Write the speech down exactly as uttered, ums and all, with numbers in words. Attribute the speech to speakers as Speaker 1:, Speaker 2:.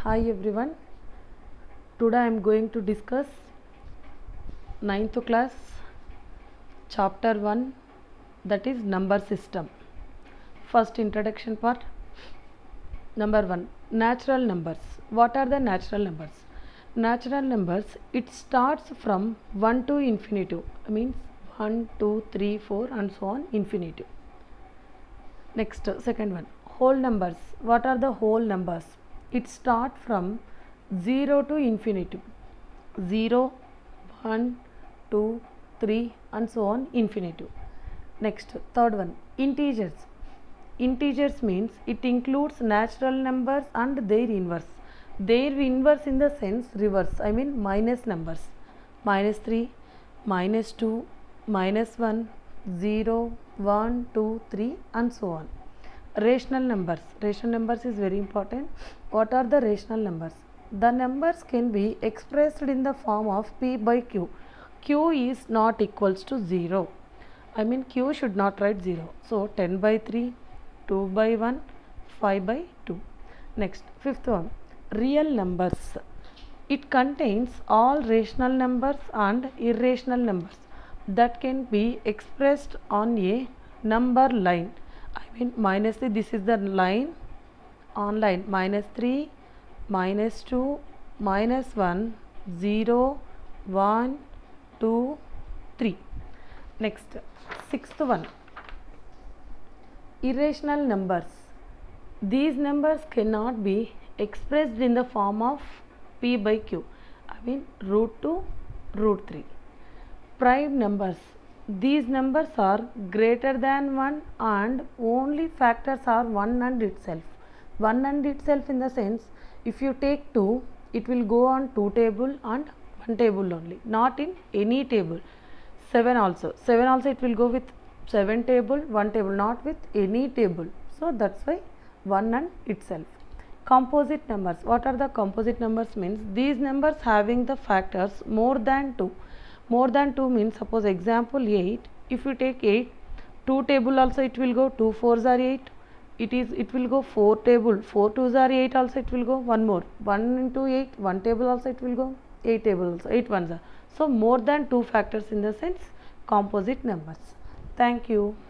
Speaker 1: Hi everyone. Today I am going to discuss ninth class chapter one, that is number system. First introduction part. Number one, natural numbers. What are the natural numbers? Natural numbers, it starts from one to infinitive. Means one, two, three, four and so on infinitive. Next, second one, whole numbers. What are the whole numbers? It starts from zero to infinitive. zero, one, two, three and so on infinitive. Next, third one, integers. Integers means it includes natural numbers and their inverse. Their inverse in the sense reverse, I mean minus numbers. Minus three, minus two, minus one, zero, one, two, three and so on. Rational numbers. Rational numbers is very important. What are the rational numbers? The numbers can be expressed in the form of P by Q. Q is not equals to zero. I mean Q should not write zero. So ten by three, two by one, five by two. Next, fifth one, real numbers. It contains all rational numbers and irrational numbers that can be expressed on a number line. I mean minus three, this is the line on line minus three, minus two, minus one, zero, one, two, three. Next, sixth one, irrational numbers. These numbers cannot be expressed in the form of P by Q. I mean root two, root three. Prime numbers. These numbers are greater than one and only factors are one and itself. one and itself in the sense, if you take two, it will go on two table and one table only, not in any table. seven also. seven also it will go with seven table, one table, not with any table. So that's why one and itself. Composite numbers. What are the composite numbers? Means these numbers having the factors more than two. More than two means, suppose example eight, if you take eight, two table also it will go, two fours are eight, it is it will go four table, four twos are eight also it will go, one more, one into eight, one table also it will go, eight table also, eight ones are. So more than two factors in the sense composite numbers. Thank you.